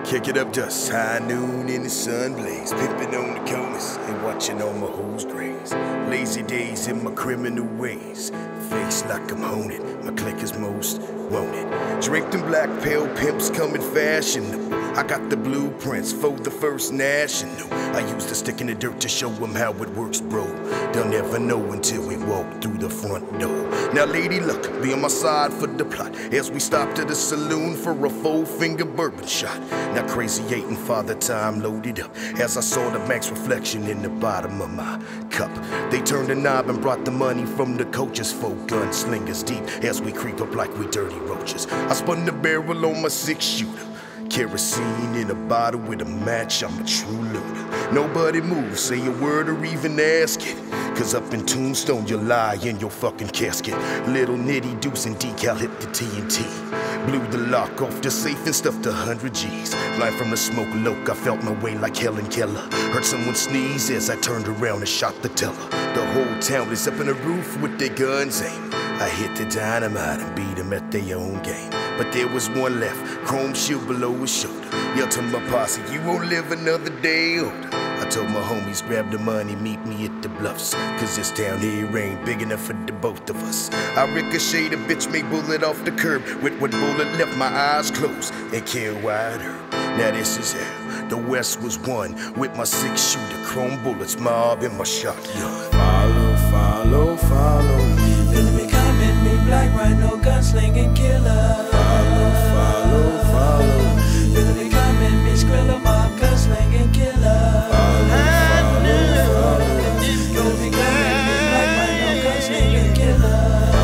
Kick it up just high noon in the sun blaze, pimping on the corners and watching all my hoes graze. Lazy days in my criminal ways, face like I'm haunted, my clique is most wanted. Drink them black pale pimps coming fashionable. I got the blueprints for the first national. I used to stick in the dirt to show them how it works, bro. They'll never know until we walk through the front door. Now lady luck, be on my side for the plot as we stopped at the saloon for a 4-finger bourbon shot. Now crazy 8 and Father Time loaded up as I saw the Max reflection in the bottom of my cup. They turned the knob and brought the money from the coaches, 4 gunslingers deep as we creep up like we dirty roaches. I spun the barrel on my 6-shooter, kerosene in a bottle with a match, I'm a true looter. Nobody moves, say a word or even ask it, cause up in Tombstone you'll lie in your fucking casket. Little nitty deuce and decal hit the TNT, blew the lock off the safe and stuffed 100 G's. Blind from the smoke loke, I felt my way like Helen Keller. Heard someone sneeze as I turned around and shot the teller. The whole town is up in the roof with their guns aimed. I hit the dynamite and beat them at their own game. But there was one left, chrome shield below his shoulder. Yelled to my posse, you won't live another day older. I told my homies, grab the money, meet me at the Bluffs, cause this town here ain't big enough for the both of us. I ricocheted a bitch, made bullet off the curb. With what bullet left my eyes closed and killed Wide Herb. Now this is how the West was won, with my 6-shooter, chrome bullets, mob in my shotgun. Follow, follow, follow me. Feeling me coming, me black rhino, gunslinging killer. Follow, follow, follow me. Feeling me coming, me skrilla mob, gunslinging killer. Follow, follow, follow me. Feeling me coming, me black rhino, gunslinging killer.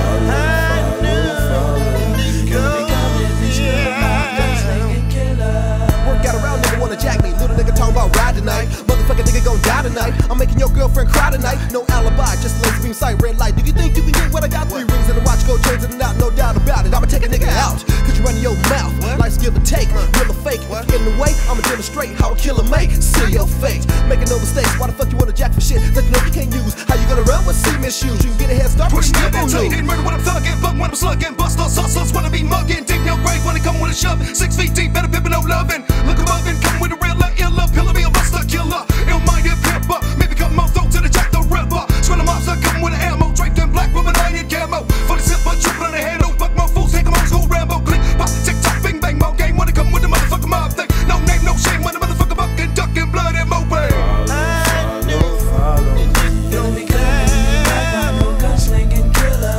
Follow, follow me. Feeling me coming, me skrilla mob, gunslinging killer. Work out around, nigga wanna jack me. Little nigga talking about ride tonight. Motherfucker nigga gon' die tonight. I'm making your girlfriend cry tonight. No alibi, just a laser beam sight, red light. Do you think you can get what I got? 3 rings and a watch, go chains in and out, no doubt about it. I'ma take a nigga out, cause you run your mouth. Life's give or take, real or fake. If you get in the way, I'ma demonstrate how a killer make. Seal your fate, making no mistakes. Why the fuck you wanna jack for shit that you know you can't use? How you gonna run with cement shoes? You can get a head start, Pushing you up never and lose. tugging, murder when I'm thugging, buck when I'm slugging, bust those hustlers wanna be mugging, dig no grave when they come with a shove, 6 feet deep, better pimpin' no loving. Look above and come with a real illa, pillar be a buster killer, ill-minded pimper, maybe come off throat to the Jack the Ripper. Squirrel mobster come with an ammo, draped in black with an iron camo. For the simple trippin' on the handle, fuck more fools, take 'em on school Rambo, click, pop, tick tock, bing bang, more game when they come with the motherfucking mob thing. No name, no shame when the motherfucker bucking, ducking, blood and moped. Follow, follow me. Feeling me coming, me black rhino, gunslinging killer.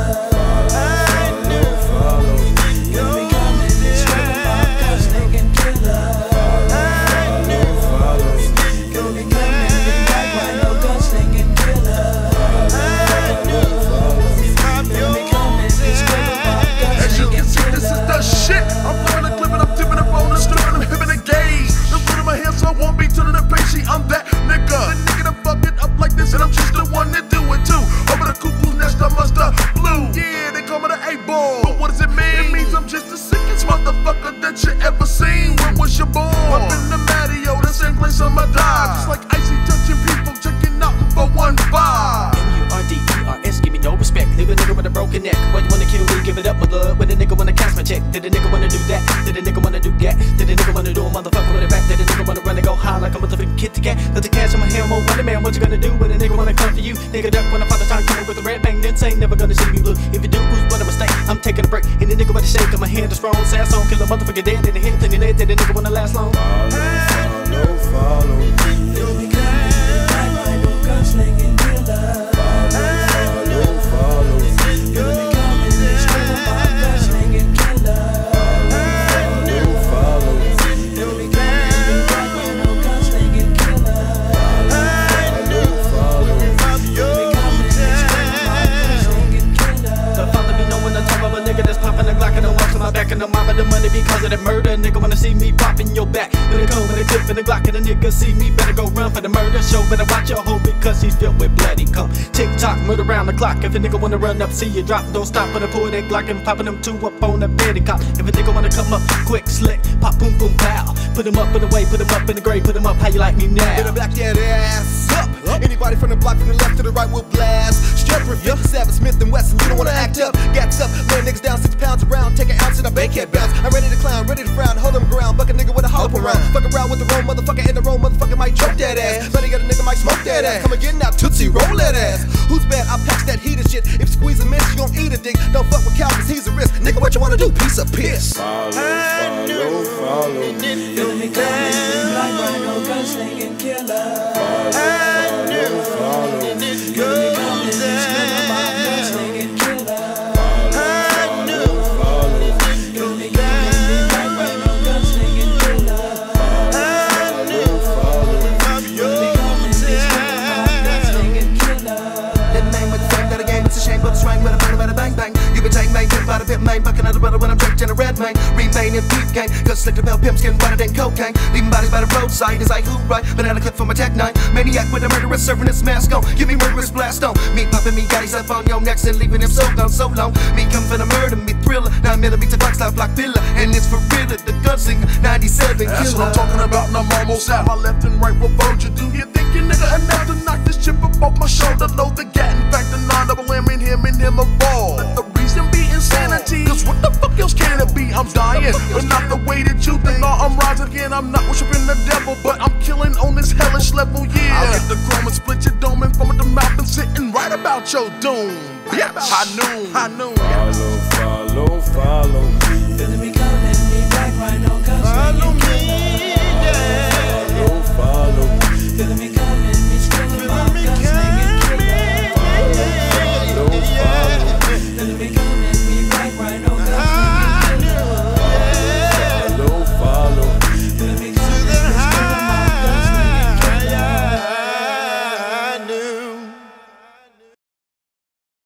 Follow, follow me. Feeling me coming, me skrilla mob, gunslinging killer. Follow me. Feeling me coming, me black rhino, gunslinging killer. Feeling me coming, me skrilla mob, As you can gunslinging see, this is the shit. I'm blowing a clip and I'm tipping up on the strip and I'm hipping the gauge. The foot in my hand, so I won't be turning the page. I'm that nigga. The nigga that fuck it up like this, and I'm just the one that do it too. Over the cuckoo's nest, I must have blue. Yeah, they call me the A-ball. But what does it mean? It means I'm just the sickest motherfucker that you ever seen. When was you born? Up in the Mateo, the same place I'ma die. Just like icy touching people, checking out for 1-5. M-U-R-D-E-R-S, give me no respect. Leave a nigga with a broken neck. Why you wanna kill me? Give it up my blood. When a nigga wanna cash my check. Did a nigga wanna do that? Did a nigga wanna do that? Did a nigga wanna do a motherfucker with a back? Did a nigga wanna run and go high like a motherfucking Kit Kat? Let the cash on my hair, more money, man. What you gonna do when a nigga wanna come for you? Nigga duck when I Father Time coming with a red bang. Then say never gonna see me blue. If you do, who's what a mistake? I'm taking a break. And the nigga wanna shake on my hand is strong. Sass on, kill a motherfucker dead in the head. Then you let that the nigga wanna last long. Follow, follow me. Feeling me coming, me black rhino, gunslinging killer. Follow, follow me. Feeling me coming, me skrilla mob, gunslinging killer. Follow, follow me. Feeling me coming, me black rhino, gunslinging killer. Follow, follow me. Feeling me coming, me skrilla mob, gunslinging killer. The father be knowing the top of a nigga that's popping a Glock and a watch on my back and I'm mobbing the money because of that murder. Nigga wanna see me popping your back with a comb and a tip and a Glock and a nigga see me better go run for the murder show. Better watch your hoe because he's filled with bloody cum. Tick tock, murder round the clock. If a nigga wanna run up, see you drop, don't stop. But I pull that Glock and popping them 2 up on the petty cop. If a nigga wanna come up quick, slick, pop, boom, boom, pow. Put him up in the way, put him up in the grave, put him up how you like me now. Better back that ass up. Anybody from the block from the left to the right will blast. Straight from 57 Smith and Wesson, you don't wanna act up. Gats up, lay niggas down 6 pounds around, take an ounce and I they can't bounce. I'm ready to clown, ready to frown, hold them ground, buck a nigga with a hollow around. Fuck around with the wrong motherfucker, and the wrong motherfucker might choke that ass. Better get a nigga might smoke that ass. Come again now, Tootsie, roll that ass. Who's bad? I patch that heater shit. If squeeze a miss, you gon' eat a dick. Don't fuck with Cal, cause he's a risk. Nigga, what you wanna do? Piece of piss. Follow me. Feeling me coming, black rhino, gunslinging killer. Follow me. Feeling me coming, screaming about gunslinging killer. Feeling me coming, black rhino, gunslinging killer. Feeling me coming, screaming about gunslinging killer. That name with the fame that I game, it's a shame, but it's swing with a bang bang. You can take main, get by the pit main, bucking out the brother when I'm drinking a red main. Remain in deep game, cause slick the bell pimps getting wetter than cocaine. Leaving bodies by the roadside as I hoot right. Banana clip for my tech 9. Maniac with a murderous serving his mask on. Give me murderous blast on. Me popping me gaddies up on your necks and leaving him so gone so long. Me come for the murder, me thriller. 9mm box like block pillar. And it's for real, the gunslinger 97 killer. That's what I'm talking about, and I'm almost out. My left and right, what vote you do? You think you nigga enough to knock this chip up off my shoulder? Load the gat, in fact, the 9-double-M in him evolve. Let the reason be insanity, cause what the fuck else can it be? I'm dying, but not the way that you think. No, I'm rising again, I'm not worshiping the devil, but I'm killing on this hellish level, yeah. I'll get the chrome and split your dome and foam at the mouth and sitting right about your doom. Yeah, high noon. Follow me. Feeling me coming, me black rhino, gunslinging killer.